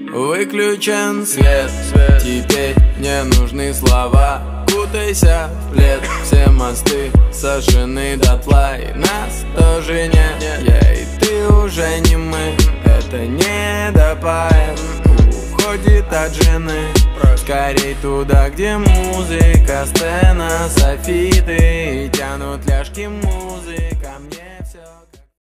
Выключен свет, теперь не нужны слова. Кутайся в плед, все мосты сожжены дотла, и нас тоже нет. Я и ты уже не мы, это не допоэт. Уходит от жены, скорей туда, где музыка, сцена, софиты, и тянут ляжки музыка мне.